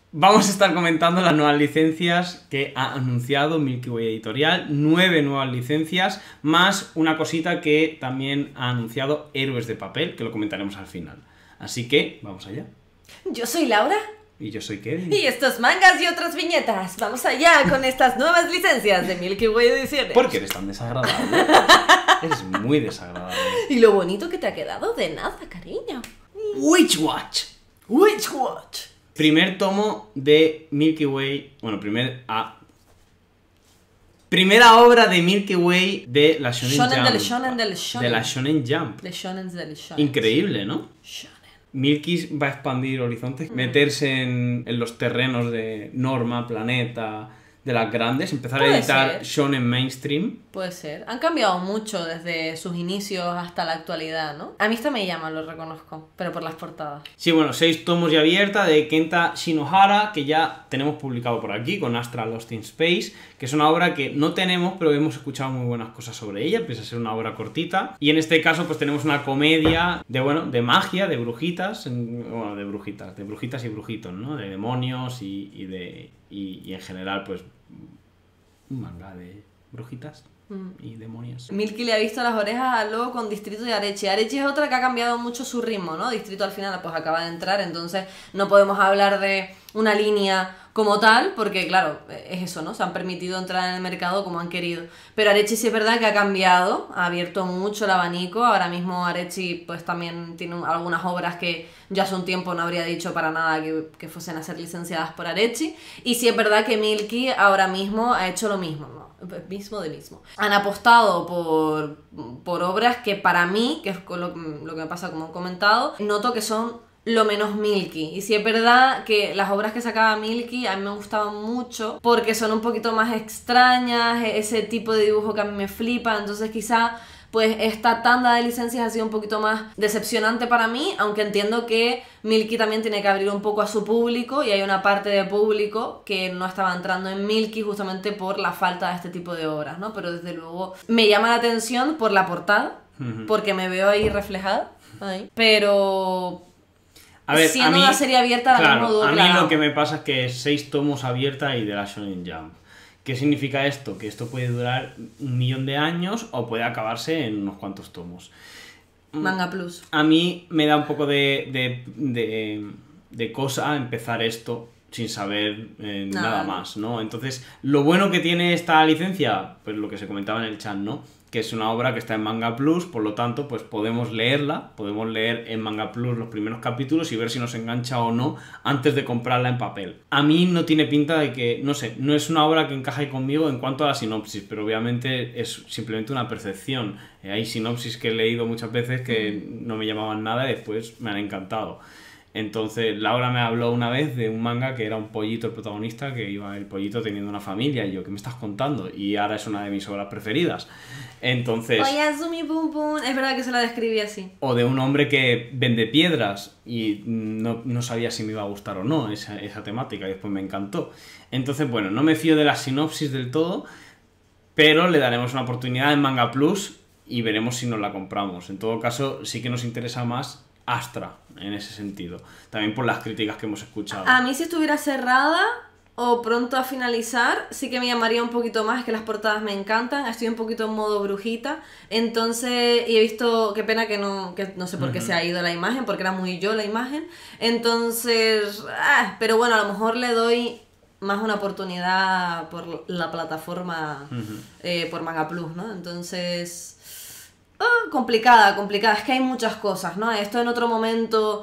vamos a estar comentando las nuevas licencias que ha anunciado Milky Way Editorial. 9 nuevas licencias, más una cosita que también ha anunciado Héroes de Papel, que lo comentaremos al final. Así que, vamos allá. Yo soy Laura. Y yo soy Kevin. Y estos mangas y otras viñetas. Vamos allá con estas nuevas licencias de Milky Way Ediciones. ¿Por qué eres tan desagradable? Eres muy desagradable. Y lo bonito que te ha quedado, de nada, cariño. Witch Watch. Witch Watch. Primer tomo de Milky Way. Bueno, primera obra de Milky Way de la Shonen Jump. De la Shonen Jump. Increíble, ¿no? Milky va a expandir horizontes, meterse en los terrenos de Norma, Planeta, de las grandes, empezar a editar shonen mainstream. Puede ser. Han cambiado mucho desde sus inicios hasta la actualidad, ¿no? A mí esta me llama, lo reconozco, pero por las portadas. Sí, bueno, 6 tomos ya abierta de Kenta Shinohara, que ya tenemos publicado por aquí, con Astra Lost in Space, que es una obra que no tenemos, pero hemos escuchado muy buenas cosas sobre ella, pese a ser una obra cortita. Y en este caso, pues tenemos una comedia de magia, de brujitas, de brujitas y brujitos, ¿no? De demonios y en general, pues, un manga de brujitas y demonios. Milky le ha visto las orejas al lobo con Distrito y Arechi. Arechi es otra que ha cambiado mucho su ritmo, ¿no? Distrito al final pues acaba de entrar, entonces no podemos hablar de una línea como tal, porque claro, es eso, ¿no? Se han permitido entrar en el mercado como han querido. Pero Arechi sí es verdad que ha cambiado, ha abierto mucho el abanico. Ahora mismo Arechi pues también tiene algunas obras que yo hace un tiempo no habría dicho para nada que fuesen a ser licenciadas por Arechi. Y sí es verdad que Milky ahora mismo ha hecho lo mismo, ¿no? Mismo. Han apostado por obras que para mí, que es lo que me pasa como he comentado, noto que son lo menos Milky. Y sí es verdad que las obras que sacaba Milky a mí me gustaban mucho porque son un poquito más extrañas, ese tipo de dibujo que a mí me flipa, entonces quizá pues esta tanda de licencias ha sido un poquito más decepcionante para mí, aunque entiendo que Milky también tiene que abrir un poco a su público y hay una parte de público que no estaba entrando en Milky justamente por la falta de este tipo de obras, ¿no? Pero desde luego me llama la atención por la portada, porque me veo ahí reflejada, pero a ver, siendo una serie abierta, claro, a mí lo que me pasa es que 6 tomos abierta y de la Shonen Jump. ¿Qué significa esto? Que esto puede durar 1.000.000 de años o puede acabarse en unos cuantos tomos. Manga Plus. A mí me da un poco de cosa empezar esto sin saber nada más, ¿no? Entonces, lo bueno que tiene esta licencia, pues lo que se comentaba en el chat, ¿no? Que es una obra que está en Manga Plus, por lo tanto, pues podemos leerla, podemos leer en Manga Plus los primeros capítulos y ver si nos engancha o no antes de comprarla en papel. A mí no tiene pinta de que, no sé, no es una obra que encaje conmigo en cuanto a la sinopsis, pero obviamente es simplemente una percepción. Hay sinopsis que he leído muchas veces que no me llamaban nada y después me han encantado. Entonces Laura me habló una vez de un manga que era un pollito el protagonista, que iba el pollito teniendo una familia, y yo, ¿qué me estás contando? Y ahora es una de mis obras preferidas. Entonces, oye, Azumi Pum Pum, es verdad que se la describí así. O de un hombre que vende piedras y no sabía si me iba a gustar o no esa temática, y después me encantó. Entonces, bueno, no me fío de la sinopsis del todo, pero le daremos una oportunidad en Manga Plus y veremos si nos la compramos. En todo caso, sí que nos interesa más Astra, en ese sentido. También por las críticas que hemos escuchado. A mí si estuviera cerrada o pronto a finalizar, sí que me llamaría un poquito más, es que las portadas me encantan, estoy un poquito en modo brujita, entonces, y he visto, qué pena que no sé por qué se ha ido la imagen, porque era muy yo la imagen, entonces, pero bueno, a lo mejor le doy más una oportunidad por la plataforma, por Manga Plus, ¿no? Entonces, complicada, es que hay muchas cosas, ¿no? Esto en otro momento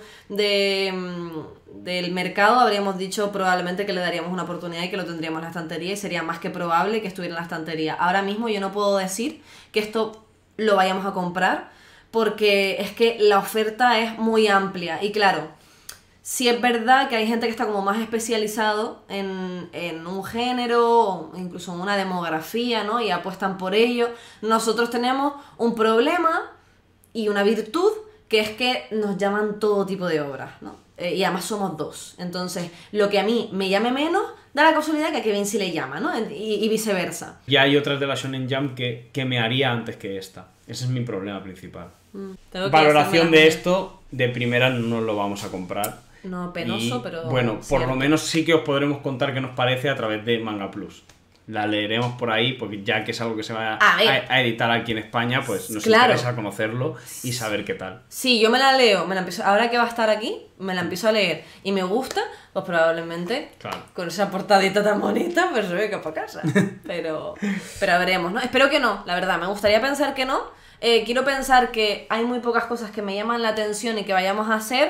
del mercado habríamos dicho probablemente que le daríamos una oportunidad y que lo tendríamos en la estantería, y sería más que probable que estuviera en la estantería. Ahora mismo yo no puedo decir que esto lo vayamos a comprar porque es que la oferta es muy amplia y claro, sí es verdad que hay gente que está como más especializado en un género o incluso en una demografía, ¿no? Y apuestan por ello. Nosotros tenemos un problema y una virtud, que es que nos llaman todo tipo de obras, ¿no? Y además somos 2. Entonces, lo que a mí me llame menos, da la casualidad que a Kevin sí le llama, ¿no? Y viceversa. Ya hay otras de la Shonen Jump que me haría antes que esta. Ese es mi problema principal. Valoración de esto, de primera no lo vamos a comprar. No penoso, y, pero bueno, por cierto. lo menos sí que os podremos contar qué nos parece a través de Manga Plus. La leeremos por ahí, porque ya que es algo que se va a editar aquí en España, pues nos interesa conocerlo y saber qué tal. Sí, yo me la leo, ahora que va a estar aquí, me la empiezo a leer y me gusta, pues probablemente con esa portadita tan bonita, pues se venga para casa. Pero veremos, ¿no? Espero que no, la verdad, me gustaría pensar que no. Quiero pensar que hay muy pocas cosas que me llaman la atención y que vayamos a hacer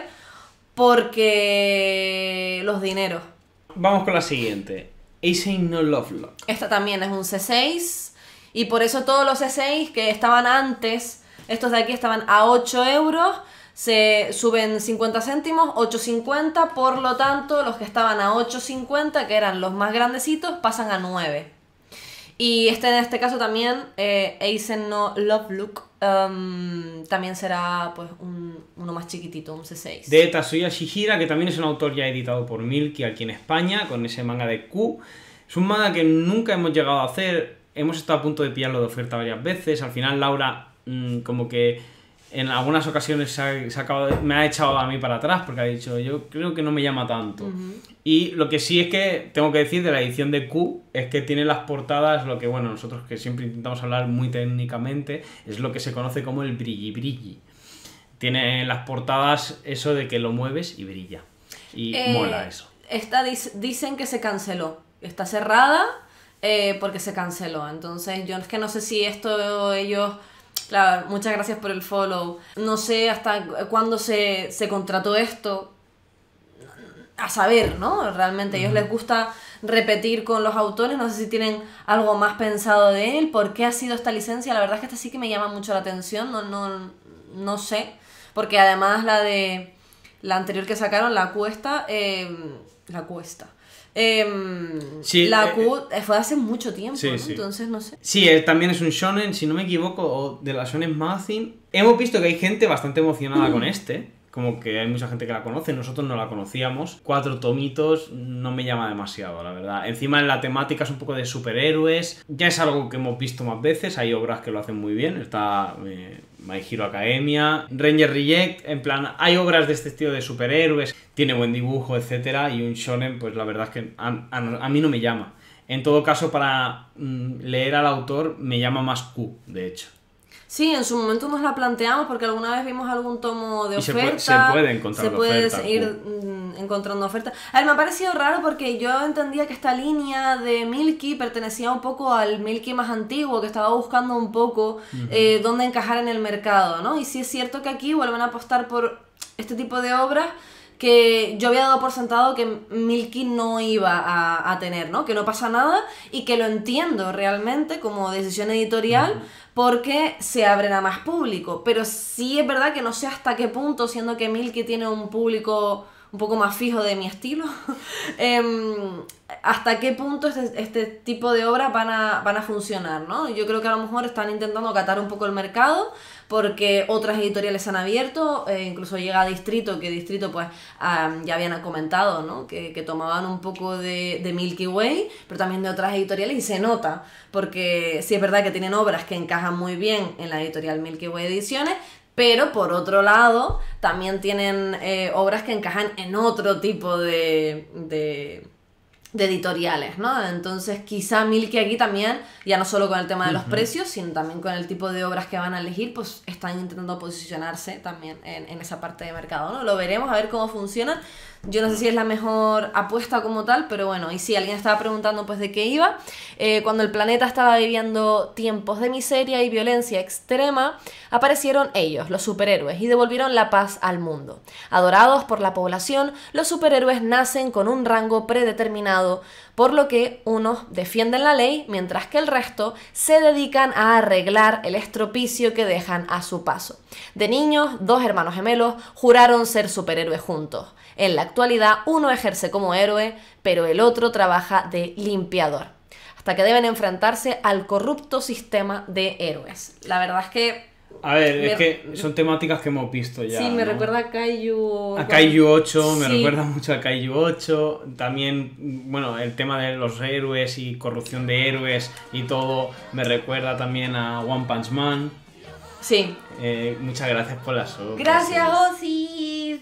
porque los dineros. Vamos con la siguiente. Eisen no Lovelock. Esta también es un C6 y por eso todos los C6 que estaban antes, estos de aquí estaban a 8 euros, se suben 50 céntimos, 8,50, por lo tanto los que estaban a 8,50, que eran los más grandecitos, pasan a 9. Y en este caso también, Eisen no Lovelock, también será pues uno más chiquitito, un C6. De Tatsuya Shihira, que también es un autor ya editado por Milky aquí en España, con ese manga de Q. Es un manga que nunca hemos llegado a hacer, hemos estado a punto de pillarlo de oferta varias veces. Al final Laura como que en algunas ocasiones me ha echado a mí para atrás porque ha dicho, yo creo que no me llama tanto. Y lo que sí es que tengo que decir de la edición de Q es que tiene las portadas, lo que bueno, nosotros que siempre intentamos hablar muy técnicamente, es lo que se conoce como el brilli brilli. Tiene las portadas eso de que lo mueves y brilla. Y mola eso. Dicen que se canceló. Está cerrada porque se canceló. Entonces yo es que no sé si esto ellos... Claro, muchas gracias por el follow. No sé hasta cuándo se contrató esto. A saber, ¿no? Realmente a ellos les gusta repetir con los autores. No sé si tienen algo más pensado de él. ¿Por qué ha sido esta licencia? La verdad es que esta sí que me llama mucho la atención. No sé. Porque además la anterior que sacaron, la Cuesta. Sí, la Q fue hace mucho tiempo, sí, ¿no? sí. Entonces no sé. Sí, también es un shonen, si no me equivoco, o de la Shonen Magazine. Hemos visto que hay gente bastante emocionada con este. Como que hay mucha gente que la conoce, nosotros no la conocíamos. 4 tomitos no me llama demasiado, la verdad. Encima la temática es un poco de superhéroes. Ya es algo que hemos visto más veces, hay obras que lo hacen muy bien. Está My Hero Academia, Ranger Reject, en plan, hay obras de este estilo de superhéroes, tiene buen dibujo, etcétera. Y un shonen, pues la verdad es que a mí no me llama. En todo caso, para leer al autor me llama más Q, de hecho. Sí, en su momento nos la planteamos porque alguna vez vimos algún tomo de oferta. Se puede encontrar se puede oferta, ir encontrando ofertas. A ver, me ha parecido raro porque yo entendía que esta línea de Milky pertenecía un poco al Milky más antiguo, que estaba buscando un poco dónde encajar en el mercado, ¿no? Y sí es cierto que aquí vuelven a apostar por este tipo de obras que yo había dado por sentado que Milky no iba a tener, ¿no? Que no pasa nada y que lo entiendo realmente como decisión editorial porque se abren a más público. Pero sí es verdad que no sé hasta qué punto, siendo que Milky tiene un público un poco más fijo de mi estilo, hasta qué punto este tipo de obras van a funcionar, ¿no? Yo creo que a lo mejor están intentando catar un poco el mercado porque otras editoriales han abierto, incluso llega a Distrito, que Distrito pues ya habían comentado, ¿no? Que tomaban un poco de Milky Way, pero también de otras editoriales y se nota, porque sí es verdad que tienen obras que encajan muy bien en la editorial Milky Way Ediciones, pero por otro lado también tienen obras que encajan en otro tipo de editoriales, ¿no? Entonces quizá Milky aquí también, ya no solo con el tema de los precios, sino también con el tipo de obras que van a elegir, pues están intentando posicionarse también en esa parte de mercado, ¿no? Lo veremos, a ver cómo funciona. Yo no sé si es la mejor apuesta como tal, pero bueno, y sí, alguien estaba preguntando pues de qué iba. Cuando el planeta estaba viviendo tiempos de miseria y violencia extrema, aparecieron ellos, los superhéroes, y devolvieron la paz al mundo. Adorados por la población, los superhéroes nacen con un rango predeterminado, por lo que unos defienden la ley, mientras que el resto se dedican a arreglar el estropicio que dejan a su paso. De niños, 2 hermanos gemelos juraron ser superhéroes juntos. En la actualidad, uno ejerce como héroe, pero el otro trabaja de limpiador, hasta que deben enfrentarse al corrupto sistema de héroes. La verdad es que... A ver, es que son temáticas que hemos visto ya. Sí, me recuerda a Kaiju... A Kaiju 8, me sí. recuerda mucho a Kaiju 8. También, bueno, el tema de los héroes y corrupción de héroes y todo, me recuerda también a One Punch Man. Sí. Muchas gracias por las obras. Gracias, Ozzy97.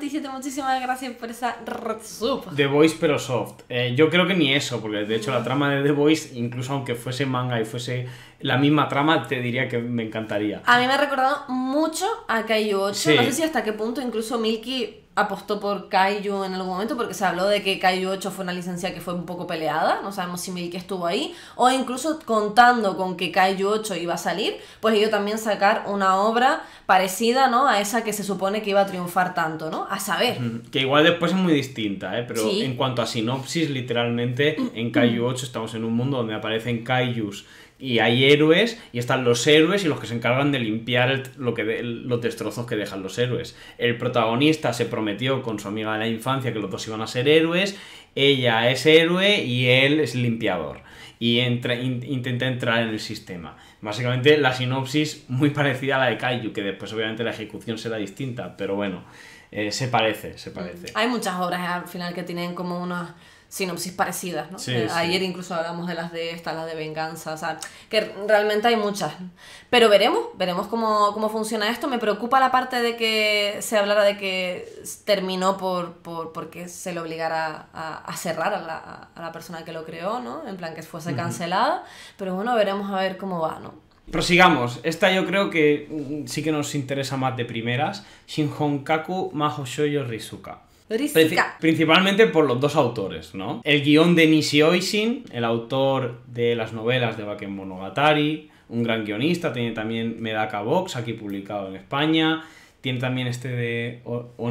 27, muchísimas gracias por esa sub. The Voice pero soft. Yo creo que ni eso, porque de hecho la trama de The Voice, incluso aunque fuese manga y fuese la misma trama, te diría que me encantaría. A mí me ha recordado mucho a Kaiju 8. Sí. No sé si hasta qué punto incluso Milky apostó por Kaiju en algún momento, porque se habló de que Kaiju 8 fue una licencia que fue un poco peleada. No sabemos si Milky estuvo ahí. O incluso contando con que Kaiju 8 iba a salir, pues ellos también sacar una obra parecida, ¿no? A esa que se supone que iba a triunfar tanto, ¿no? A saber. Que igual después es muy distinta, pero Sí. en cuanto a sinopsis, literalmente en Kaiju 8 estamos en un mundo donde aparecen Kaijus y hay héroes, y están los héroes y los que se encargan de limpiar los destrozos que dejan los héroes. El protagonista se prometió con su amiga de la infancia que los dos iban a ser héroes, ella es héroe y él es limpiador. Y intenta entrar en el sistema. Básicamente la sinopsis muy parecida a la de Kaiju, que después obviamente la ejecución será distinta, pero bueno, se parece. Hay muchas obras al final que tienen como unas sinopsis parecidas, ¿no? Sí, ayer incluso hablamos de las de estas, las de venganza, o sea, que realmente hay muchas. Pero veremos cómo funciona esto. Me preocupa la parte de que se hablara de que terminó porque se le obligara a cerrar a la persona que lo creó, ¿no? En plan que fuese cancelada. Pero bueno, veremos a ver cómo va, ¿no? Prosigamos. Esta yo creo que sí que nos interesa más de primeras. Shinhonkaku Mahou Shoujo Rizuka. Principalmente por los dos autores, ¿no? El guión de Nishi Oishin, el autor de las novelas de Bakemonogatari, un gran guionista. Tiene también Medaka Box, aquí publicado en España. Tiene también este de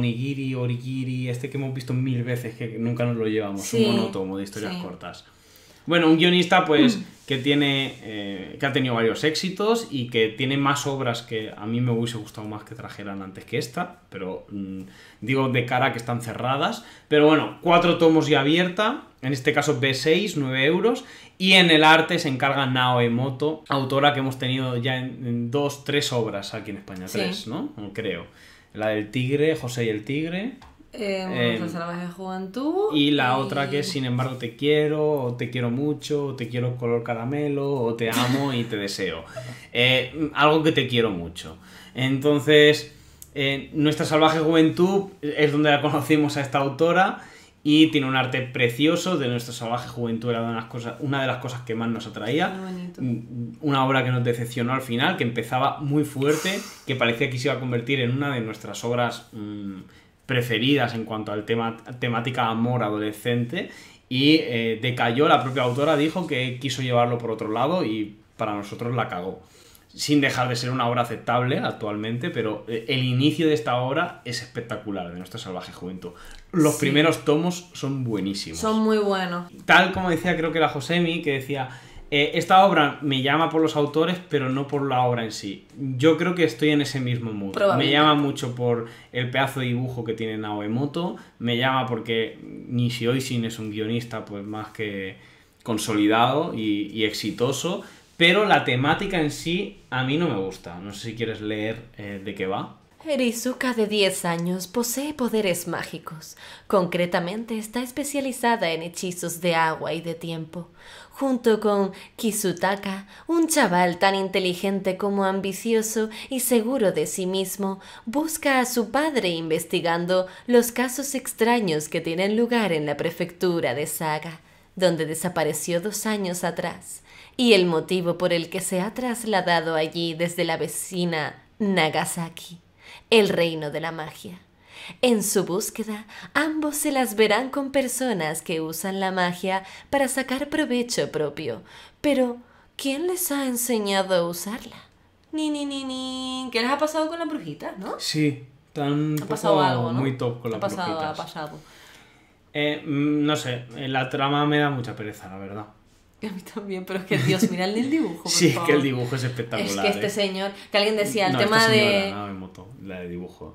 Origiri, este que hemos visto 1000 veces, que nunca nos lo llevamos, Sí, un monótono de historias sí. cortas. Bueno, un guionista pues que ha tenido varios éxitos y que tiene más obras que a mí me hubiese gustado más que trajeran antes que esta, pero digo de cara a que están cerradas. Pero bueno, 4 tomos ya abierta, en este caso B6, 9 euros, y en el arte se encarga Nao Emoto, autora que hemos tenido ya en 2, 3 obras aquí en España, Sí. 3, ¿no? Creo. La del tigre, José y el tigre. Los salvajes de juventud. Y la otra que es Sin embargo te quiero, o te quiero mucho, o te quiero color caramelo, o te amo y te deseo. Algo que te quiero mucho. Entonces, Nuestra salvaje juventud es donde la conocimos a esta autora, y tiene un arte precioso. De Nuestra salvaje juventud era una de las cosas que más nos atraía. Una obra que nos decepcionó al final, que empezaba muy fuerte, que parecía que se iba a convertir en una de nuestras obras preferidas en cuanto al temática amor adolescente, y decayó. La propia autora dijo que quiso llevarlo por otro lado y para nosotros la cagó, sin dejar de ser una obra aceptable actualmente, pero el inicio de esta obra es espectacular, de Nuestra salvaje juventud. Los primeros tomos son buenísimos. Son muy buenos. Tal como decía, creo que era Josemi, que decía, esta obra me llama por los autores, pero no por la obra en sí. Yo creo que estoy en ese mismo mood. Me llama mucho por el pedazo de dibujo que tiene Nao Emoto, me llama porque Nishi Oishin es un guionista pues más que consolidado y exitoso, pero la temática en sí a mí no me gusta. No sé si quieres leer de qué va. Rizuka, de 10 años, posee poderes mágicos. Concretamente está especializada en hechizos de agua y de tiempo. Junto con Kizutaka, un chaval tan inteligente como ambicioso y seguro de sí mismo, busca a su padre investigando los casos extraños que tienen lugar en la prefectura de Saga, donde desapareció 2 años atrás, y el motivo por el que se ha trasladado allí desde la vecina Nagasaki, el reino de la magia. En su búsqueda, ambos se las verán con personas que usan la magia para sacar provecho propio. Pero, ¿quién les ha enseñado a usarla? ¿Qué les ha pasado con las brujitas, no? Sí, tan Ha pasado algo, ¿no? muy top con las brujitas. Ha pasado. No sé, la trama me da mucha pereza, la verdad. A mí también, pero es que, Dios, mirad el dibujo, por Sí, favor. es que el dibujo es espectacular. Es que este señor, que alguien decía, el no, tema esta señora, de... No, en moto, la de dibujo.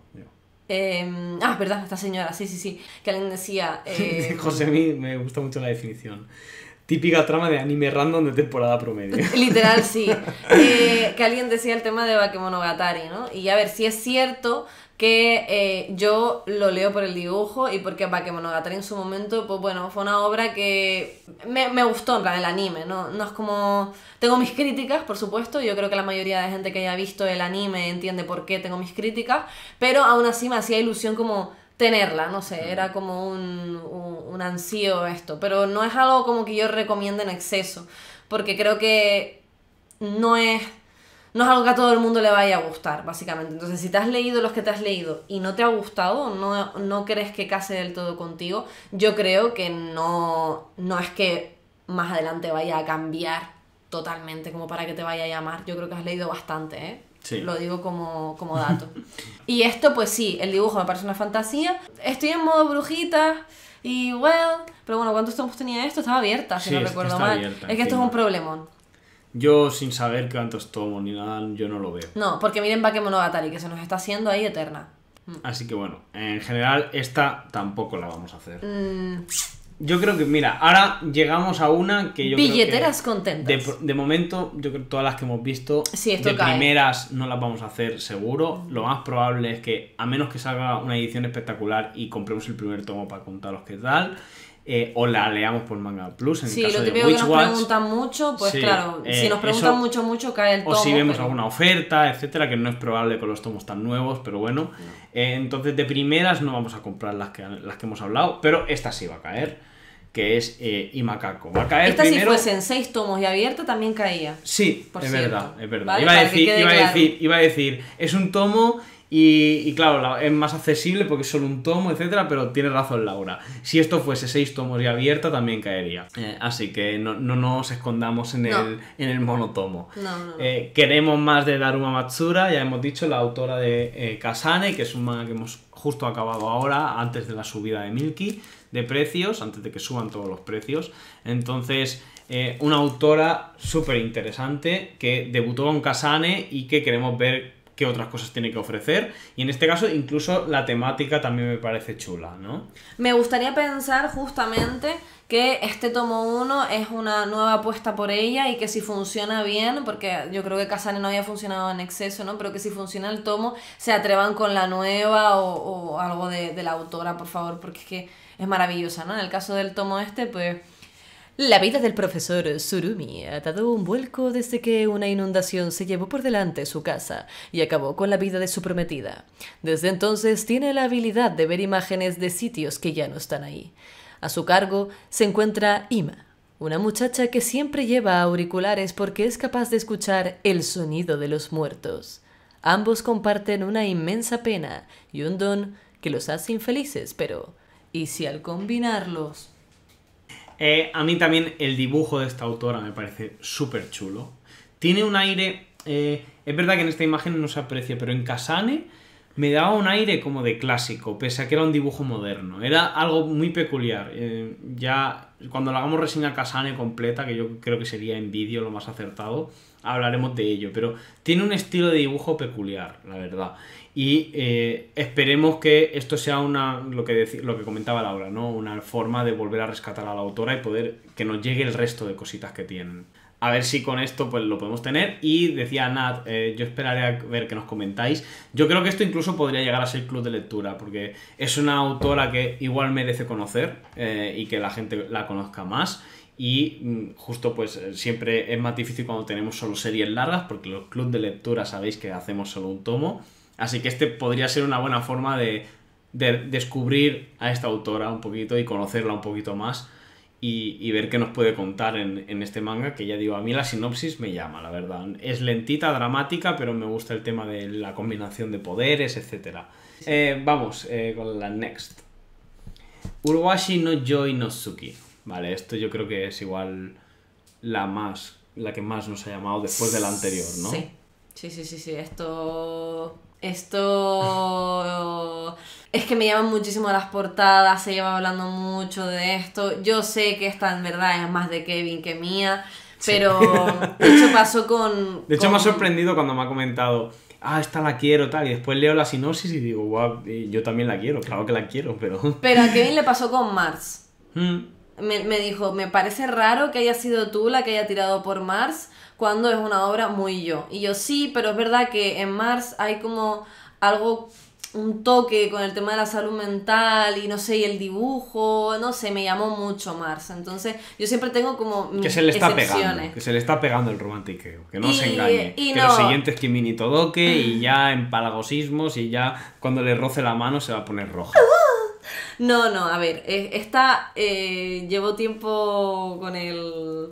es verdad, esta señora, sí. Que alguien decía... José, a mí me gusta mucho la definición. Típica trama de anime random de temporada promedio. Literal, sí. Que alguien decía el tema de Bakemonogatari, ¿no? Y a ver, si es cierto que yo lo leo por el dibujo y porque Bakemonogatari en su momento, pues bueno, fue una obra que me gustó, en plan, el anime, ¿no? No es como... Tengo mis críticas, por supuesto, yo creo que la mayoría de gente que haya visto el anime entiende por qué tengo mis críticas, pero aún así me hacía ilusión como tenerla, no sé, era como un ansío esto, pero no es algo como que yo recomiende en exceso, porque creo que no es algo que a todo el mundo le vaya a gustar, básicamente. Entonces, si te has leído los que te has leído y no te ha gustado, no crees que case del todo contigo, yo creo que no es que más adelante vaya a cambiar totalmente como para que te vaya a llamar. Yo creo que has leído bastante, ¿eh? Sí. Lo digo como dato. Y esto, pues sí, el dibujo me parece una fantasía. Estoy en modo brujita y pero bueno, ¿cuántos tomos tenía esto? Estaba abierta, si Sí, no es que recuerdo está mal. abierta, Es que esto es encima. un problemón. Yo, sin saber cuántos tomos ni nada, yo no lo veo. No, porque miren Bakemonogatari, que se nos está haciendo ahí eterna. Así que bueno, en general esta tampoco la vamos a hacer. Yo creo que, mira, ahora llegamos a una que yo Billeteras creo que contentas. de momento, yo creo que todas las que hemos visto, Sí, esto de cae. primeras no las vamos a hacer seguro. Lo más probable es que, a menos que salga una edición espectacular y compremos el primer tomo para contaros qué tal, o la leamos por Manga Plus, en Sí, el caso lo de típico que nos Witchwatch. preguntan mucho, pues Sí, claro, si nos preguntan eso, mucho, cae el tomo. o si vemos pero- alguna oferta, etcétera, que no es probable con los tomos tan nuevos, pero bueno. Entonces, de primeras no vamos a comprar las que hemos hablado, pero esta sí va a caer, que es Imakako. Va a caer Esta primero. si fuesen 6 tomos y abierta también caía. Sí, por es cierto. verdad, es verdad. ¿Vale? Iba a Para que decir, quede iba a claro. decir, iba a decir, es un tomo y claro, es más accesible porque es solo un tomo, etcétera, pero tiene razón Laura. Si esto fuese 6 tomos y abierta, también caería. Así que no nos escondamos en No. el monotomo. No. Queremos más de Daruma Matsura, ya hemos dicho, la autora de Kasane, que es un manga que hemos justo acabado ahora, antes de la subida de Milky, de precios, antes de que suban todos los precios. Entonces, una autora súper interesante que debutó con Kasane y que queremos ver qué otras cosas tiene que ofrecer. Y en este caso, incluso la temática también me parece chula, ¿no? Me gustaría pensar justamente que este tomo 1 es una nueva apuesta por ella y que si funciona bien, porque yo creo que Kasane no había funcionado en exceso, ¿no? Pero que si funciona el tomo, se atrevan con la nueva o algo de la autora, por favor, porque es que es maravillosa, ¿no? En el caso del tomo este, pues... La vida del profesor Surumi ha dado un vuelco desde que una inundación se llevó por delante su casa y acabó con la vida de su prometida. Desde entonces tiene la habilidad de ver imágenes de sitios que ya no están ahí. A su cargo se encuentra Ima, una muchacha que siempre lleva auriculares porque es capaz de escuchar el sonido de los muertos. Ambos comparten una inmensa pena y un don que los hace infelices, pero ¿y si al combinarlos? A mí también el dibujo de esta autora me parece súper chulo. Tiene un aire... es verdad que en esta imagen no se aprecia, pero en Kasane me daba un aire como de clásico, pese a que era un dibujo moderno. Era algo muy peculiar. Ya cuando le hagamos reseña Kasane completa, que yo creo que sería en vídeo lo más acertado, hablaremos de ello. Pero tiene un estilo de dibujo peculiar, la verdad. Y esperemos que esto sea lo que comentaba Laura, ¿no? Una forma de volver a rescatar a la autora y poder que nos llegue el resto de cositas que tienen. A ver si con esto pues lo podemos tener. Y decía Nat, yo esperaré a ver qué nos comentáis. Yo creo que esto incluso podría llegar a ser club de lectura, porque es una autora que igual merece conocer y que la gente la conozca más. Y justo pues siempre es más difícil cuando tenemos solo series largas, porque los clubs de lectura sabéis que hacemos solo un tomo. Así que este podría ser una buena forma de descubrir a esta autora un poquito y conocerla un poquito más y ver qué nos puede contar en este manga, que ya digo, a mí la sinopsis me llama, la verdad. Es lentita, dramática, pero me gusta el tema de la combinación de poderes, etc. Vamos con la next. Urwashi no Yoi no Tsuki. Vale, esto yo creo que es igual la que más nos ha llamado después de la anterior, ¿no? Sí. Esto es que me llaman muchísimo las portadas, se lleva hablando mucho de esto. Yo sé que esta en verdad es más de Kevin que mía, pero de hecho pasó con... De hecho me ha sorprendido cuando me ha comentado, esta la quiero, tal, y después leo la sinopsis y digo, guau, yo también la quiero, claro que la quiero, pero... Pero a Kevin le pasó con Mars. Mm. Me dijo, me parece raro que haya sido tú la que haya tirado por Mars cuando es una obra muy yo. Y yo sí, pero es verdad que en Mars hay como algo un toque con el tema de la salud mental y no sé, y el dibujo, no sé, me llamó mucho Mars. Entonces yo siempre tengo como Que se le está excepciones. pegando, que se le está pegando el romantiqueo, que no Y- se engañe. y Que no. lo siguiente es Kimi ni Todoke y ya empalagosismos y ya cuando le roce la mano se va a poner roja. No, a ver, llevo tiempo con el...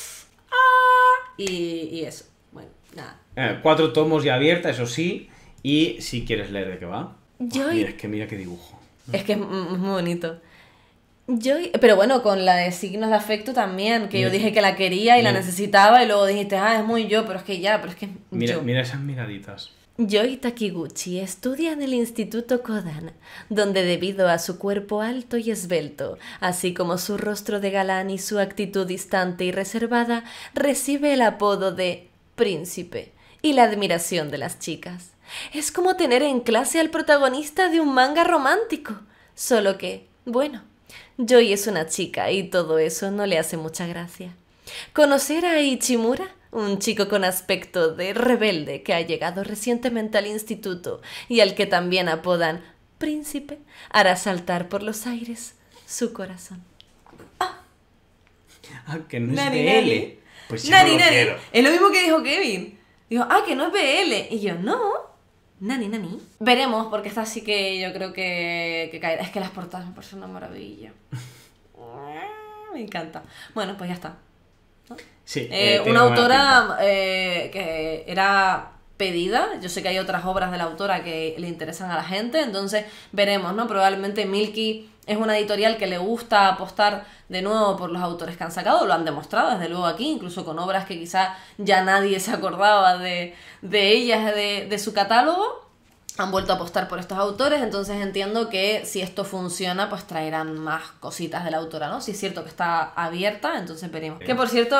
y eso, bueno, nada. 4 tomos ya abierta, eso sí, y si quieres leer de qué va. Yo- Mira qué dibujo. Es que es muy bonito. Pero bueno, con la de signos de afecto también, que yo dije que la quería y la Mira. necesitaba y luego dijiste, es muy yo, pero es que es Mira, yo. mira esas miraditas. Yoi Takiguchi estudia en el Instituto Kodan, donde debido a su cuerpo alto y esbelto, así como su rostro de galán y su actitud distante y reservada, recibe el apodo de príncipe y la admiración de las chicas. Es como tener en clase al protagonista de un manga romántico, solo que, bueno, Yoi es una chica y todo eso no le hace mucha gracia. Conocer a Ichimura, un chico con aspecto de rebelde que ha llegado recientemente al instituto y al que también apodan príncipe, hará saltar por los aires su corazón. Que no es Nani, BL. nani. Pues yo Nani, no lo nani. quiero. Es lo mismo que dijo Kevin. Dijo, que no es BL. Y yo, no. Nani. Veremos, porque esta sí que yo creo que caerá. Es que las portadas me parecen una maravilla. Me encanta. Bueno, pues ya está. Sí, Una tiene buena autora que era pedida. Yo sé que hay otras obras de la autora que le interesan a la gente, entonces veremos, ¿no? Probablemente Milky es una editorial que le gusta apostar de nuevo por los autores que han sacado, lo han demostrado desde luego aquí, incluso con obras que quizá ya nadie se acordaba de ellas, de su catálogo. Han vuelto a apostar por estos autores, entonces entiendo que si esto funciona, pues traerán más cositas de la autora, ¿no? Si es cierto que está abierta, entonces veremos. Bien. Que por cierto,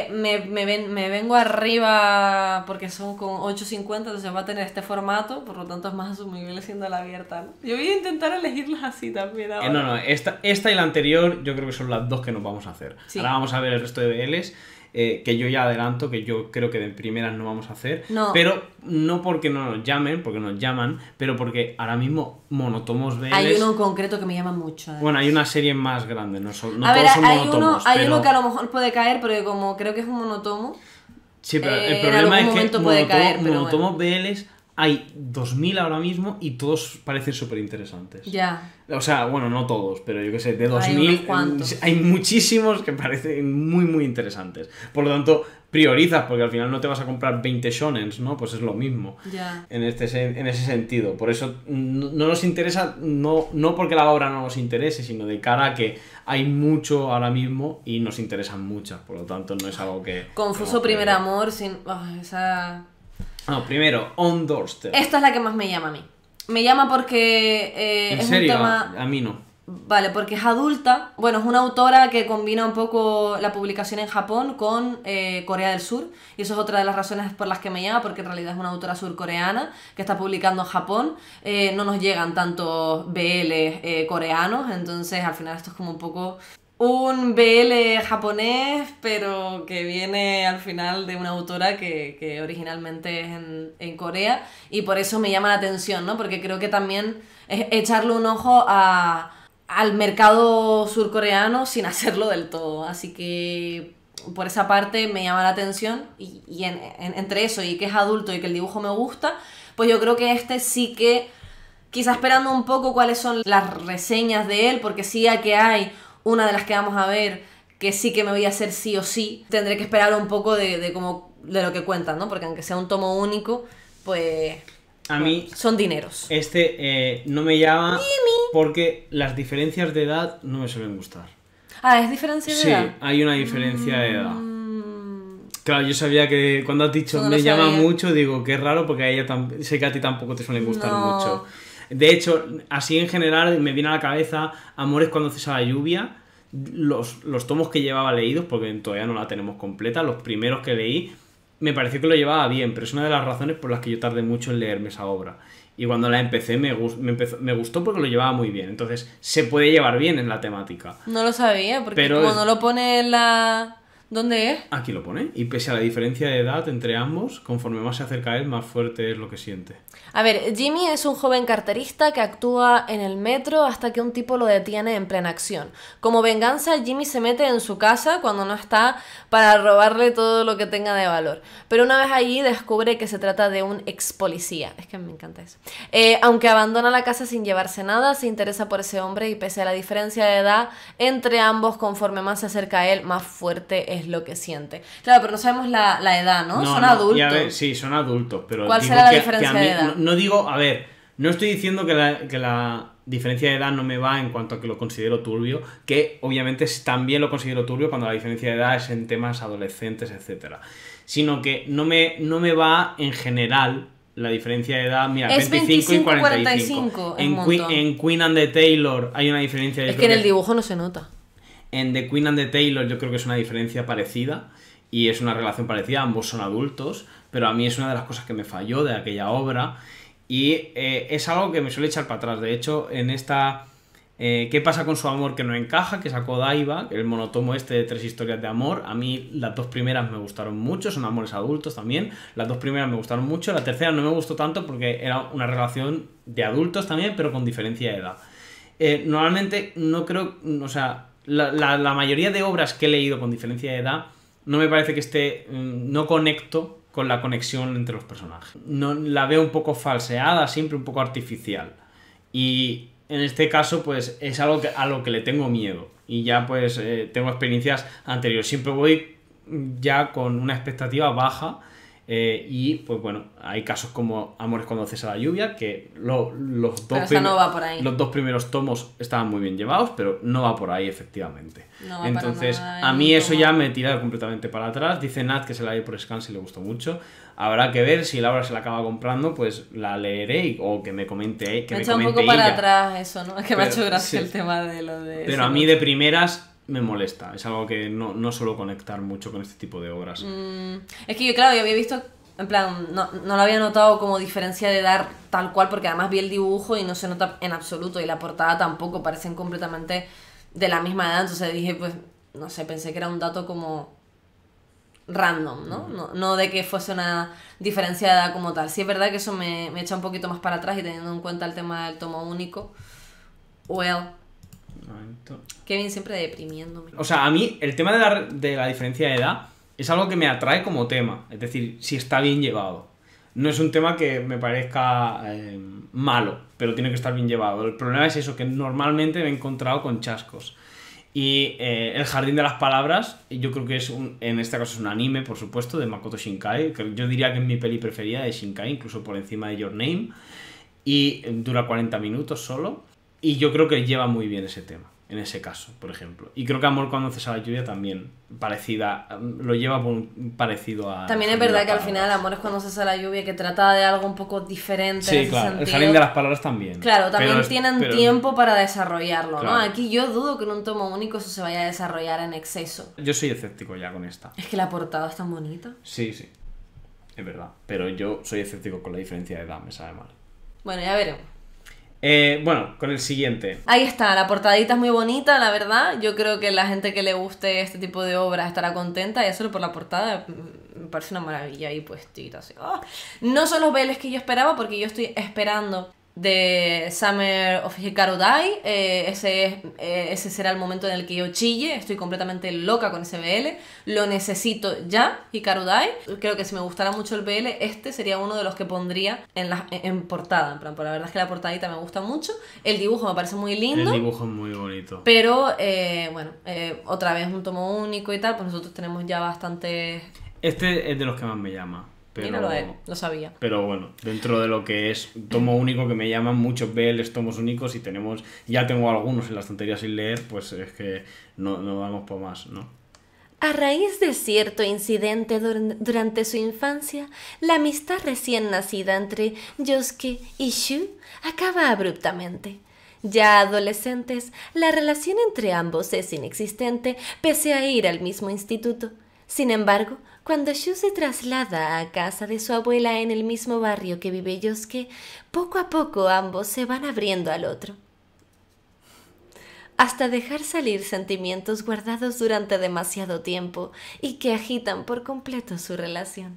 me vengo arriba porque son con 8.50, entonces va a tener este formato, por lo tanto es más asumible siendo la abierta, ¿no? Yo voy a intentar elegirlas así también ahora. No, esta y la anterior yo creo que son las dos que nos vamos a hacer. Sí. Ahora vamos a ver el resto de BLs. Que yo ya adelanto que yo creo que de primeras no vamos a hacer, No. pero no porque no nos llamen, porque nos llaman, pero porque ahora mismo monotomos BLs, Hay uno en concreto que me llama mucho. bueno, hay una serie más grande, no, no A ver, todos son hay monotomos, hay pero... uno que a lo mejor puede caer, porque como creo que es un monotomo, Sí, pero el en problema algún es que momento puede caer, pero monotomos BLs hay 2000 ahora mismo y todos parecen súper interesantes. ya. O sea, bueno, no todos, pero yo qué sé, de Hay 2000 unos cuantos. hay muchísimos que parecen muy, muy interesantes. Por lo tanto, priorizas, porque al final no te vas a comprar 20 shonens, ¿no? Pues es lo mismo. Ya. En ese sentido. Por eso no nos interesa, no porque la obra no nos interese, sino de cara a que hay mucho ahora mismo y nos interesan muchas. Por lo tanto, no es algo que... Confuso que- primer amor sin... esa... No, primero, On Doorstep. Esta es la que más me llama a mí. Me llama porque ¿En es serio? un tema... A mí no. Vale, porque es adulta. Bueno, es una autora que combina un poco la publicación en Japón con Corea del Sur. Y eso es otra de las razones por las que me llama, porque en realidad es una autora surcoreana que está publicando en Japón. No nos llegan tantos BL coreanos, entonces al final esto es como un poco un BL japonés, pero que viene al final de una autora que originalmente es en Corea. Y por eso me llama la atención, ¿no? Porque creo que también es echarle un ojo al mercado surcoreano sin hacerlo del todo. Así que por esa parte me llama la atención y entre eso y que es adulto y que el dibujo me gusta, pues yo creo que este sí que, quizá esperando un poco cuáles son las reseñas de él, porque sí que hay una de las que vamos a ver que sí que me voy a hacer sí o sí, tendré que esperar un poco de lo que cuentan, ¿no? Porque aunque sea un tomo único, pues... A mí son dineros. no me llama porque las diferencias de edad no me suelen gustar. ¿Es diferencia de Sí, edad? hay una diferencia de edad. Claro, yo sabía que cuando has dicho No lo me llama sabía. mucho, digo, qué raro porque a ella sé que a ti tampoco te suelen gustar No. mucho. De hecho, así en general me viene a la cabeza Amores cuando cesa la lluvia, los tomos que llevaba leídos, porque todavía no la tenemos completa, los primeros que leí, me pareció que lo llevaba bien, pero es una de las razones por las que yo tardé mucho en leerme esa obra. Y cuando la empecé me gustó porque lo llevaba muy bien. Entonces, se puede llevar bien en la temática. No lo sabía, porque Pero como es- no lo pone en la ¿Dónde es? Aquí lo pone. Y pese a la diferencia de edad entre ambos, conforme más se acerca a él, más fuerte es lo que siente. A ver, Jimmy es un joven carterista que actúa en el metro hasta que un tipo lo detiene en plena acción. Como venganza, Jimmy se mete en su casa cuando no está para robarle todo lo que tenga de valor. Pero una vez allí descubre que se trata de un ex policía. Es que me encanta eso. Aunque abandona la casa sin llevarse nada, se interesa por ese hombre y pese a la diferencia de edad entre ambos, conforme más se acerca a él, más fuerte es lo que siente. Claro, pero no sabemos la edad, ¿no? Son adultos. Y a ver, sí, son adultos, pero ¿Cuál digo será la que diferencia a mí, de edad? No digo, a ver, no estoy diciendo que la diferencia de edad no me va en cuanto a que lo considero turbio, que obviamente también lo considero turbio cuando la diferencia de edad es en temas adolescentes, etcétera. Sino que no me va en general la diferencia de edad, mira, es 25 y 45. En Queen and the Taylor hay una diferencia de... Es que en el dibujo no se nota. En The Queen and the Taylor yo creo que es una diferencia parecida y es una relación parecida, ambos son adultos, pero a mí es una de las cosas que me falló de aquella obra y es algo que me suele echar para atrás. De hecho, en esta ¿Qué pasa con su amor que no encaja?, que sacó Daiva, el monotomo este de 3 historias de amor, a mí las 2 primeras me gustaron mucho, son amores adultos también, las 2 primeras me gustaron mucho, la tercera no me gustó tanto porque era una relación de adultos también, pero con diferencia de edad. Normalmente no creo, o sea, la mayoría de obras que he leído con diferencia de edad no me parece que no conecto con la conexión entre los personajes. No, la veo un poco falseada, siempre un poco artificial. Y en este caso, pues es algo a lo que le tengo miedo. Y ya pues tengo experiencias anteriores. Siempre voy ya con una expectativa baja. Y pues bueno, hay casos como Amores cuando cesa la lluvia, que los no va por ahí. Los 2 primeros tomos estaban muy bien llevados, pero no va por ahí efectivamente. No Entonces, a mí eso ya me tira completamente para atrás. Dice Nat que se la lee por Scan si le gustó mucho. Habrá que ver si Laura se la acaba comprando, pues la leeré o que me comente me echa un poco para atrás eso, ¿no? Es que me ha hecho gracia el tema de lo de... Pero a mí de primeras me molesta. Es algo que no suelo conectar mucho con este tipo de obras. Es que yo, claro, yo había visto, en plan, no lo había notado como diferencia de edad tal cual, porque además vi el dibujo y no se nota en absoluto, y la portada tampoco, parecen completamente de la misma edad, entonces dije, pues, no sé, pensé que era un dato como random, ¿no? No de que fuese una diferencia de edad como tal. Sí es verdad que eso me echa un poquito más para atrás, y teniendo en cuenta el tema del tomo único, Kevin siempre deprimiéndome. O sea, a mí el tema de la diferencia de edad es algo que me atrae como tema. Es decir, si está bien llevado. No es un tema que me parezca malo, pero tiene que estar bien llevado. El problema es eso, que normalmente me he encontrado con chascos. Y El jardín de las palabras, yo creo que en este caso es un anime, por supuesto, de Makoto Shinkai, que yo diría que es mi peli preferida de Shinkai, incluso por encima de Your Name. Y dura 40 minutos solo. Y yo creo que lleva muy bien ese tema, en ese caso, por ejemplo. Y creo que Amor cuando cesa la lluvia también, lo lleva parecido a... También es verdad que al final Amor es cuando cesa la lluvia, que trata de algo un poco diferente. Sí, en ese claro, sentido. El jardín de las palabras también. Claro, también tienen tiempo para desarrollarlo, claro. ¿no? Aquí yo dudo que en un tomo único eso se vaya a desarrollar en exceso. Yo soy escéptico ya con esta. Es que la portada es tan bonita. Sí, es verdad. Pero yo soy escéptico con la diferencia de edad, me sabe mal. Bueno, ya veremos. Bueno, con el siguiente. Ahí está, la portadita es muy bonita, la verdad. Yo creo que la gente que le guste este tipo de obras estará contenta, ya solo por la portada me parece una maravilla ahí puestita. Así. ¡Oh! No son los BLs que yo esperaba, porque yo estoy esperando de Summer of Hikaru Dai. Ese será el momento en el que yo chille. Estoy completamente loca con ese BL. Lo necesito ya, Hikaru Dai. Creo que si me gustara mucho el BL, este sería uno de los que pondría en portada. En plan, pues la verdad es que la portadita me gusta mucho. El dibujo me parece muy lindo. El dibujo es muy bonito. Pero, otra vez un tomo único y tal, pues nosotros tenemos ya bastante... Este es de los que más me llama. Pero, míralo a él, lo sabía. Pero bueno, dentro de lo que es tomo único, que me llaman muchos BLs tomos únicos, y ya tengo algunos en la estantería sin leer, pues es que no vamos por más, ¿no? A raíz de cierto incidente durante su infancia, la amistad recién nacida entre Yosuke y Shu acaba abruptamente. Ya adolescentes, la relación entre ambos es inexistente, pese a ir al mismo instituto. Sin embargo, cuando Shu se traslada a casa de su abuela en el mismo barrio que vive Yosuke, poco a poco ambos se van abriendo al otro. hasta dejar salir sentimientos guardados durante demasiado tiempo y que agitan por completo su relación.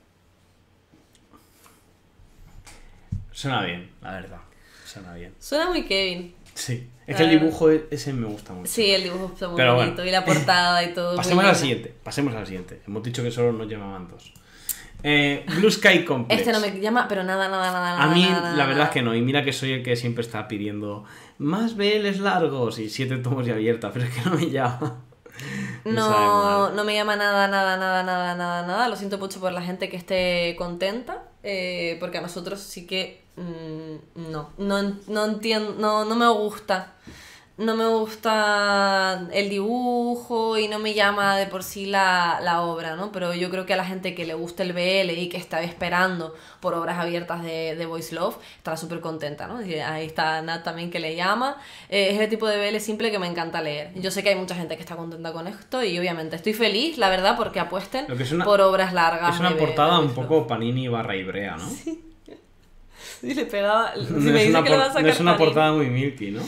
Suena bien, la verdad. Suena bien. Suena muy Kevin. Sí. Es que el dibujo ese me gusta mucho. Sí, el dibujo está muy Pero bonito. bueno. Y la portada y todo. Pasemos a la siguiente. Pasemos a la siguiente. Hemos dicho que solo nos llamaban dos. Blue Sky Complex. Este no me llama, pero nada. A mí, nada, la verdad nada. es que no. Y mira que soy el que siempre está pidiendo más BLs largos y 7 tomos y abierta, pero es que no me llama. Me sabe mal. No me llama nada. Lo siento mucho por la gente que esté contenta. Porque a nosotros sí que no entiendo, no me gusta. No me gusta el dibujo y no me llama de por sí la obra, ¿no? Pero yo creo que a la gente que le gusta el BL y que está esperando por obras abiertas de Boys Love, estará súper contenta, ¿no? Y ahí está Nat también que le llama. Es el tipo de BL simple que me encanta leer. Yo sé que hay mucha gente que está contenta con esto y obviamente estoy feliz, la verdad, porque apuesten por obras largas. Es una de portada de un poco Panini barra Ibrea, ¿no? Sí. Sí, le pegaba. Si No me es dice una que le va a sacar no es una Panini. portada muy milky, ¿no?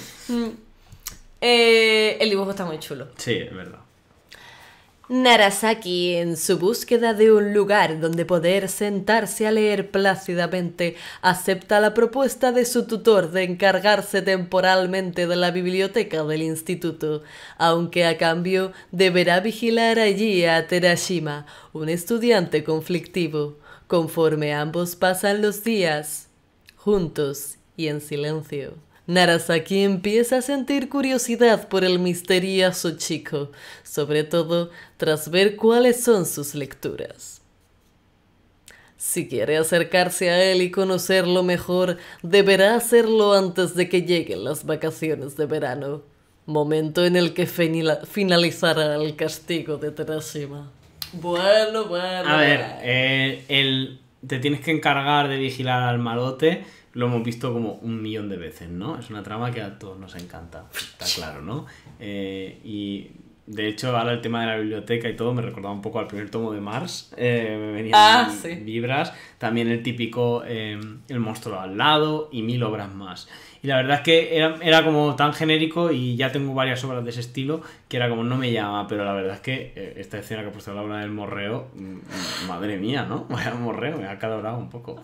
El dibujo está muy chulo. Sí, es verdad. Narasaki, en su búsqueda de un lugar donde poder sentarse a leer plácidamente, acepta la propuesta de su tutor de encargarse temporalmente de la biblioteca del instituto, aunque a cambio deberá vigilar allí a Terashima, un estudiante conflictivo, conforme ambos pasan los días, juntos y en silencio. Narasaki empieza a sentir curiosidad por el misterioso chico, sobre todo tras ver cuáles son sus lecturas. Si quiere acercarse a él y conocerlo mejor, deberá hacerlo antes de que lleguen las vacaciones de verano, momento en el que finalizará el castigo de Terashima. Bueno. A ver, te tienes que encargar de vigilar al malote. Lo hemos visto como 1.000.000 de veces, ¿no? Es una trama que a todos nos encanta, está claro, ¿no? Y de hecho ahora el tema de la biblioteca y todo me recordaba un poco al primer tomo de Mars. Me venían sí. vibras. También el típico el monstruo al lado y 1000 obras más. Y la verdad es que era como tan genérico y ya tengo varias obras de ese estilo que era como no me llama, pero la verdad es que esta escena que ha puesto Laura del morreo, madre mía, ¿no? Vaya morreo, me ha calorado un poco.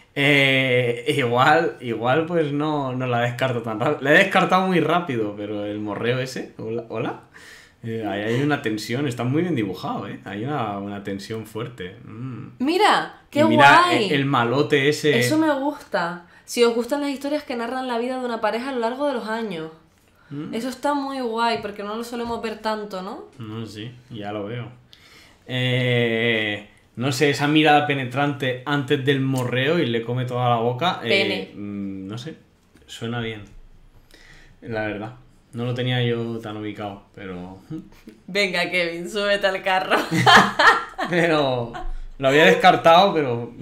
Igual pues no la descarto tan rápido. La he descartado muy rápido, pero el morreo ese, hola. Ahí hay una tensión, está muy bien dibujado, ¿eh? Hay una tensión fuerte. Mira, qué y mira, guay. El malote ese. Eso me gusta. Si os gustan las historias que narran la vida de una pareja a lo largo de los años. Eso está muy guay, porque no lo solemos ver tanto, ¿no? No, sí, ya lo veo. No sé, esa mirada penetrante antes del morreo y le come toda la boca. Pene. No sé, suena bien. La verdad. No lo tenía yo tan ubicado, pero... Venga, Kevin, súbete al carro. Pero... Lo había descartado, pero...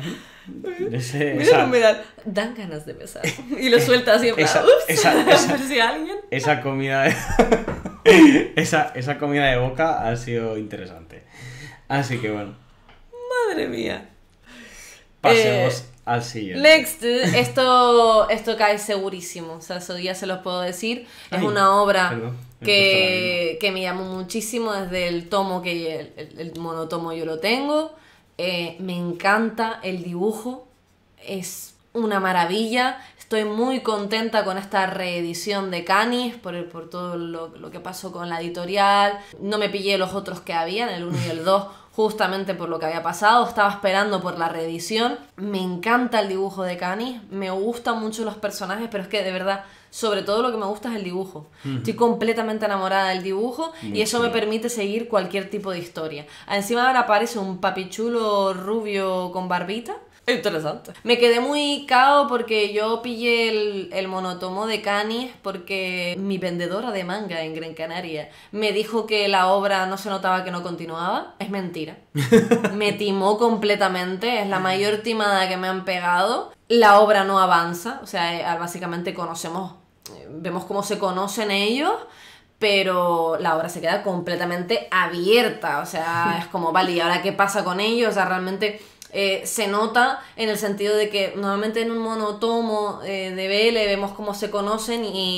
Mira, dan ganas de besar. Y lo suelta siempre. Esa, Ups, esa, a ver si alguien... esa comida de... esa comida de boca ha sido interesante. Así que bueno. Madre mía. Pasemos al siguiente. Next, esto cae segurísimo, o sea, eso ya se los puedo decir. Es Ay, una obra perdón, que me llamó muchísimo desde el tomo, que el monotomo yo lo tengo. Me encanta el dibujo, es una maravilla. Estoy muy contenta con esta reedición de Canis por todo lo que pasó con la editorial. No me pillé los otros que habían, el 1 y el 2, justamente por lo que había pasado. Estaba esperando por la reedición. Me encanta el dibujo de Canis, me gustan mucho los personajes, pero es que de verdad, sobre todo lo que me gusta es el dibujo. Estoy completamente enamorada del dibujo y eso me permite seguir cualquier tipo de historia. Encima ahora aparece un papichulo rubio con barbita. Interesante. Me quedé muy cao porque yo pillé el monotomo de Canis porque mi vendedora de manga en Gran Canaria me dijo que la obra no se notaba que no continuaba. Es mentira. Me timó completamente. Es la mayor timada que me han pegado. La obra no avanza. O sea, básicamente vemos cómo se conocen ellos, pero la obra se queda completamente abierta. O sea, es como, vale, ¿y ahora qué pasa con ellos? O sea, realmente... se nota en el sentido de que normalmente en un monotomo de BL vemos cómo se conocen y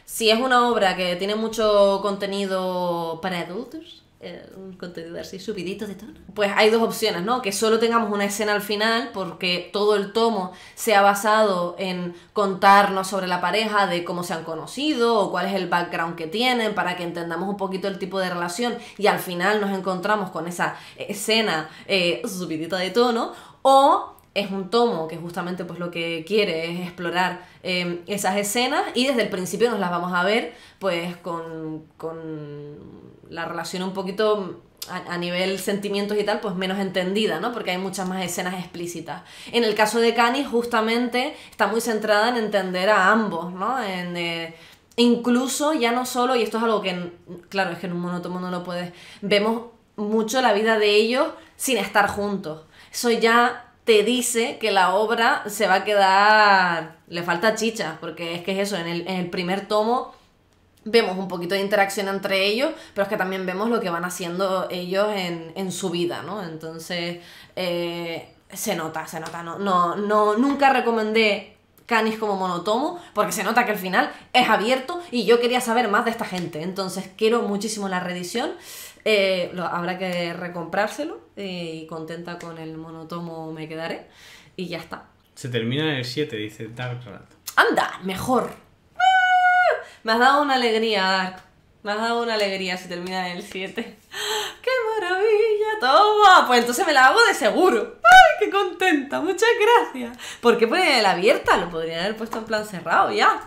Si es una obra que tiene mucho contenido para adultos, un contenido así subidito de tono, pues hay dos opciones, ¿no? Que solo tengamos una escena al final, porque todo el tomo se ha basado en contarnos sobre la pareja, de cómo se han conocido o cuál es el background que tienen, para que entendamos un poquito el tipo de relación y al final nos encontramos con esa escena subidita de tono. O es un tomo que justamente pues lo que quiere es explorar esas escenas y desde el principio nos las vamos a ver pues con la relación un poquito a nivel sentimientos y tal pues menos entendida, ¿no? Porque hay muchas más escenas explícitas. En el caso de Canis justamente está muy centrada en entender a ambos, ¿no? Incluso ya no solo, y esto es algo que claro, es que en un monotomo no lo puedes, vemos mucho la vida de ellos sin estar juntos. Eso ya te dice que la obra se va a quedar... Le falta chicha, porque es que es eso, en el primer tomo vemos un poquito de interacción entre ellos, pero es que también vemos lo que van haciendo ellos en su vida, ¿no? Entonces, se nota, no, nunca recomendé Canis como monotomo, porque se nota que al final es abierto y yo quería saber más de esta gente, entonces quiero muchísimo la reedición. Habrá que recomprárselo y contenta con el monotomo me quedaré y ya está. Se termina en el 7, dice Dark Rat. ¡Anda! ¡Mejor! Me has dado una alegría, Dark. Me has dado una alegría si termina en el 7. ¡Qué maravilla! ¡Toma! Pues entonces me la hago de seguro. ¡Ay, qué contenta! Muchas gracias. ¿Por qué pone la abierta? Lo podría haber puesto en plan cerrado ya.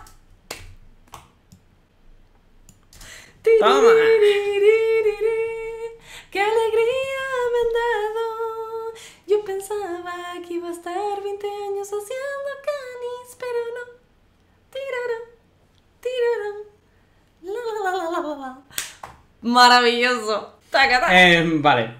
¡Toma! ¡Qué alegría me han dado! Yo pensaba que iba a estar 20 años haciendo Canis, pero no. Tirarán, tirarán. La, la, la, la, la, la. Maravilloso. Vale.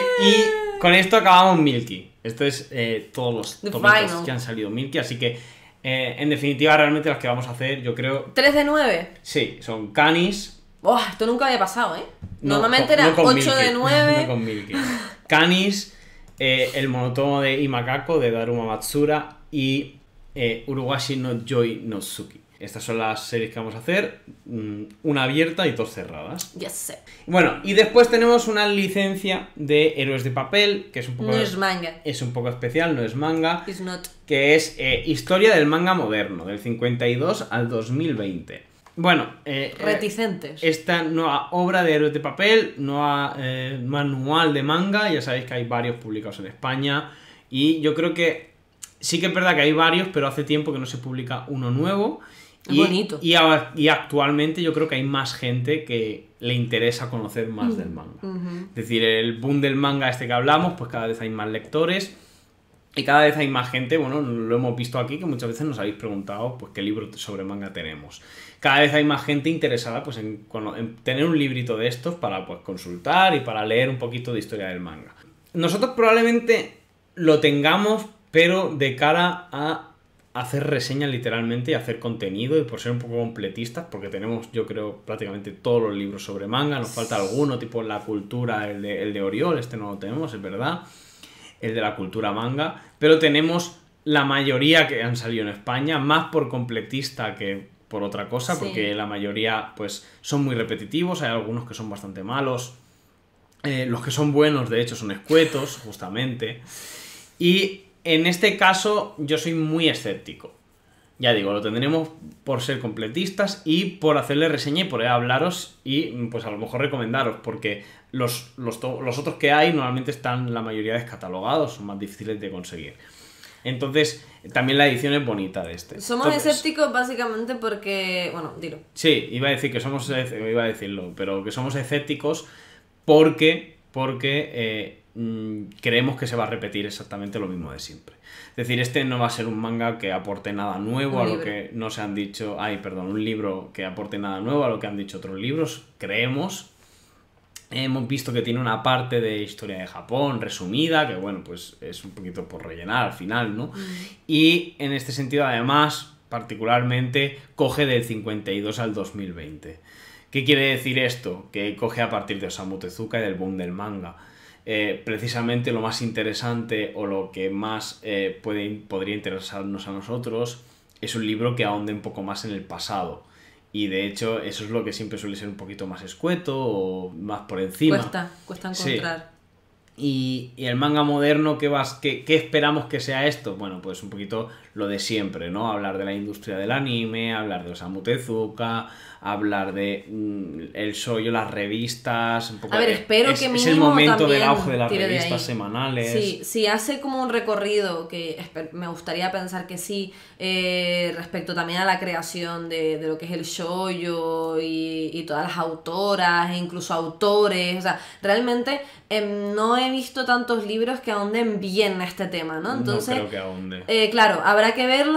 Y con esto acabamos Milky. Esto es todos los tomitos que han salido Milky, así que en definitiva realmente los que vamos a hacer, yo creo... 3 de 9. Sí, son Canis. Oh, esto nunca había pasado, ¿eh? No, Normalmente era 8 Milky, de 9. No con Milky. Canis, el monotomo de Imakako de Daruma Matsura y Uruwashi no Joy no Suki. Estas son las series que vamos a hacer, una abierta y 2 cerradas. Ya sé. Bueno, y después tenemos una licencia de Héroes de Papel, que es un poco... No es manga. Es un poco especial, no es manga. It's not. Que es historia del manga moderno, del 52 al 2020. Bueno, reticentes. Esta nueva obra de Héroes de Papel, nueva manual de manga, ya sabéis que hay varios publicados en España. Y yo creo que sí que es verdad que hay varios, pero hace tiempo que no se publica uno nuevo. Bonito. Y actualmente yo creo que hay más gente que le interesa conocer más del manga. Es decir, el boom del manga este que hablamos, pues cada vez hay más lectores y cada vez hay más gente, bueno, lo hemos visto aquí, que muchas veces nos habéis preguntado pues qué libro sobre manga tenemos. Cada vez hay más gente interesada pues en tener un librito de estos para pues consultar y para leer un poquito de historia del manga. Nosotros probablemente lo tengamos, pero de cara a hacer reseñas literalmente y hacer contenido, y por ser un poco completistas, porque tenemos, yo creo, prácticamente todos los libros sobre manga. Nos falta alguno, tipo La Cultura, el de Oriol, este no lo tenemos, es verdad, el de la cultura manga, pero tenemos la mayoría que han salido en España, más por completista que por otra cosa, sí. Porque la mayoría pues son muy repetitivos, hay algunos que son bastante malos, los que son buenos de hecho son escuetos, justamente, y en este caso yo soy muy escéptico. Ya digo, lo tendremos por ser completistas y por hacerle reseña y por hablaros y pues a lo mejor recomendaros, porque los otros que hay normalmente están la mayoría descatalogados, son más difíciles de conseguir. Entonces, también la edición es bonita de este. Somos escépticos básicamente porque... Bueno, dilo. Sí, iba a decir que somos... Iba a decirlo, pero que somos escépticos porque creemos que se va a repetir exactamente lo mismo de siempre. Es decir, este no va a ser un manga que aporte nada nuevo a lo que no se han dicho... un libro que aporte nada nuevo a lo que han dicho otros libros, creemos. Hemos visto que tiene una parte de historia de Japón resumida, que bueno, pues es un poquito por rellenar al final, ¿no? Y en este sentido, además, particularmente, coge del 52 al 2020. ¿Qué quiere decir esto? Que coge a partir de Osamu Tezuka y del boom del manga. Precisamente lo más interesante o lo que más podría interesarnos a nosotros es un libro que ahonde un poco más en el pasado Y de hecho, eso es lo que siempre suele ser un poquito más escueto o más por encima. Cuesta encontrar. Sí. Y el manga moderno, ¿qué esperamos que sea esto? Bueno, pues un poquito lo de siempre, ¿no? Hablar de la industria del anime, hablar de Osamu Tezuka, hablar de el shoujo, las revistas... Un poco, a ver, espero que es el mínimo momento del también auge de las tire de revistas ahí. semanales. Sí, si hace como un recorrido, que me gustaría pensar que sí, respecto también a la creación de lo que es el shoujo y todas las autoras e incluso autores, o sea, realmente no he visto tantos libros que ahonden bien en este tema, ¿no? Entonces, no creo que ahonde. Claro, habrá que verlo,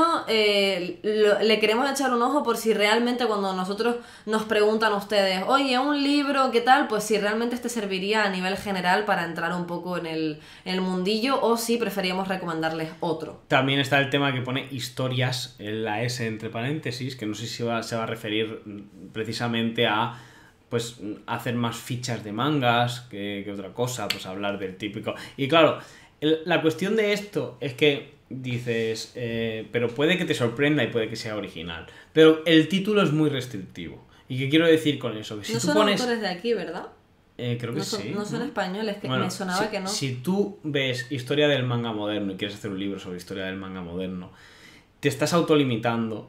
le queremos echar un ojo por si realmente cuando nosotros nos preguntan ustedes, oye, un libro, ¿qué tal? Pues si realmente este serviría a nivel general para entrar un poco en el mundillo o si preferíamos recomendarles otro. También está el tema que pone historias, en la S entre paréntesis, que no sé si se va a referir precisamente a pues hacer más fichas de mangas que otra cosa, pues hablar del típico... Y claro, la cuestión de esto es que dices, pero puede que te sorprenda y puede que sea original, pero el título es muy restrictivo. ¿Y qué quiero decir con eso? Que si no tú son pones... autores de aquí, ¿verdad? Creo que sí. No son españoles, que bueno, me sonaba que no. Si tú ves historia del manga moderno y quieres hacer un libro sobre historia del manga moderno, te estás autolimitando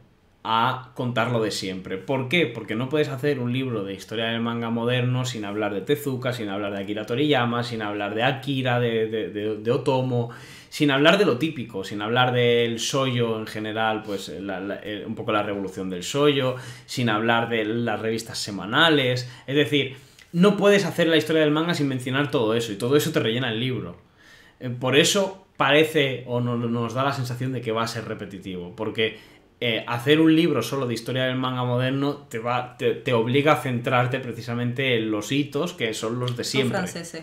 a contar lo de siempre. ¿Por qué? Porque no puedes hacer un libro de historia del manga moderno sin hablar de Tezuka, sin hablar de Akira Toriyama, sin hablar de Akira, de Otomo, sin hablar de lo típico, sin hablar del shoujo en general, pues un poco la revolución del shoujo, sin hablar de las revistas semanales. Es decir, no puedes hacer la historia del manga sin mencionar todo eso, y todo eso te rellena el libro. Por eso parece, o nos da la sensación de que va a ser repetitivo, porque hacer un libro solo de historia del manga moderno te obliga a centrarte precisamente en los hitos que son los de siempre. Son franceses.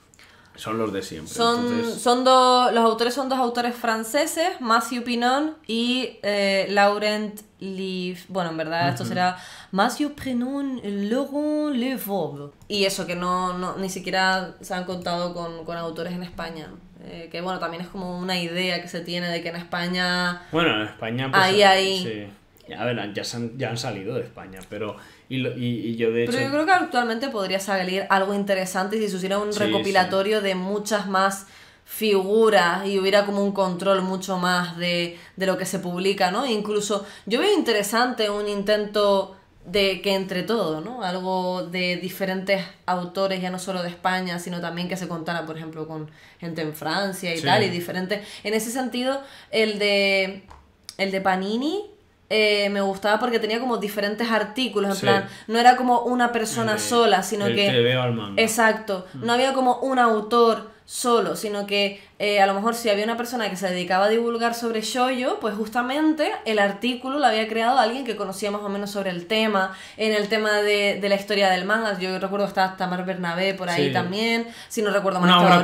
Son los de siempre. Los autores son dos autores franceses, Mathieu Pinon y Laurent Leaf. Bueno, en verdad esto será Mathieu Pinon, Laurent Lefauve. Y eso, que ni siquiera se han contado con autores en España. Que bueno, también es como una idea que se tiene de que en España... Bueno, en España pues... Ahí. Sí. A ver, ya han salido de España, pero... Y yo de hecho... Pero yo creo que actualmente podría salir algo interesante si se hiciera un recopilatorio de muchas más figuras y hubiera como un control mucho más de lo que se publica, ¿no? Incluso yo veo interesante un intento de que entre todo, ¿no? Algo de diferentes autores, ya no solo de España, sino también que se contara, por ejemplo, con gente en Francia y tal, y diferentes. En ese sentido, el de Panini me gustaba porque tenía como diferentes artículos, en plan, no era como una persona sola, sino que... Te veo al manga. Exacto, no había como un autor solo, sino que a lo mejor si había una persona que se dedicaba a divulgar sobre shoujo, pues justamente el artículo lo había creado alguien que conocía más o menos sobre el tema, en el tema de la historia del manga. Yo recuerdo que estaba Tamar Bernabé por ahí también, si no recuerdo mal. Una obra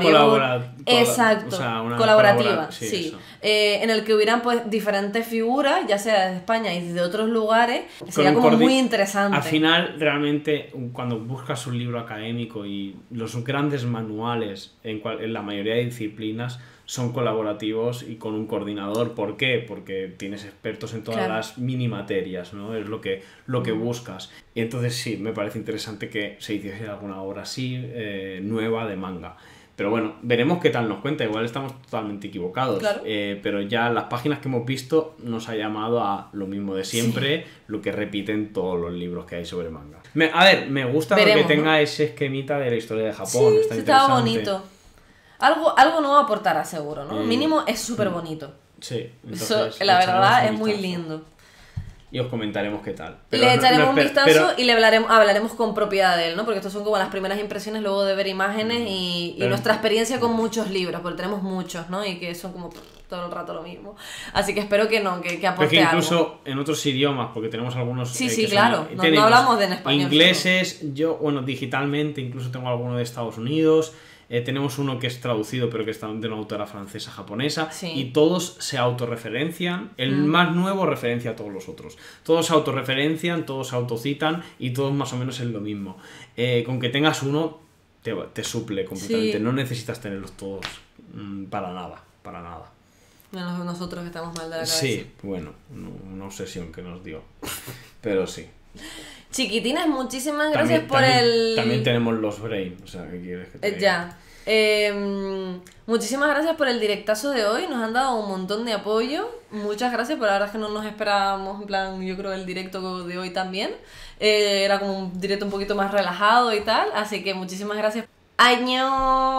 colaborativa, sí. En el que hubieran pues diferentes figuras, ya sea de España y de otros lugares, sería como muy interesante. Al final, realmente, cuando buscas un libro académico y los grandes manuales en la mayoría de disciplinas son colaborativos y con un coordinador. ¿Por qué? Porque tienes expertos en todas las mini materias, ¿no? Es lo que buscas. Y entonces sí, me parece interesante que se hiciese alguna obra así, nueva de manga. Pero bueno, veremos qué tal nos cuenta. Igual estamos totalmente equivocados. Claro. Pero ya las páginas que hemos visto nos ha llamado a lo mismo de siempre, lo que repiten todos los libros que hay sobre manga. Me gusta que tenga ese esquemita de la historia de Japón. Sí, estaba bonito. Algo nuevo aportará seguro, ¿no? Mínimo es súper bonito. Sí. Entonces, la verdad es muy lindo. Y os comentaremos qué tal. Le echaremos un vistazo y le hablaremos con propiedad de él, ¿no? Porque estos son como las primeras impresiones luego de ver imágenes y nuestra experiencia con muchos libros, porque tenemos muchos, ¿no? Y que son como todo el rato lo mismo. Así que espero que aporte algo. Porque incluso en otros idiomas, porque tenemos algunos... Sí, claro. No hablamos de en español. Ingleses, digitalmente, incluso tengo alguno de Estados Unidos... tenemos uno que es traducido pero que está de una autora francesa japonesa y todos se autorreferencian. El más nuevo referencia a todos los otros, todos se autorreferencian, todos se autocitan y todos más o menos es lo mismo. Con que tengas uno te suple completamente, no necesitas tenerlos todos para nada. Menos nosotros que estamos mal de la cabeza. Sí, bueno, una obsesión que nos dio, pero sí. Chiquitines, muchísimas gracias También tenemos los brain, o sea, ¿qué quieres que te diga? Ya. Muchísimas gracias por el directazo de hoy, nos han dado un montón de apoyo. Muchas gracias, pero la verdad es que no nos esperábamos, en plan, yo creo el directo de hoy también. Era como un directo un poquito más relajado y tal, así que muchísimas gracias. ¡Año!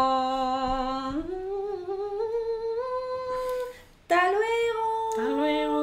¡Hasta luego! Hasta luego.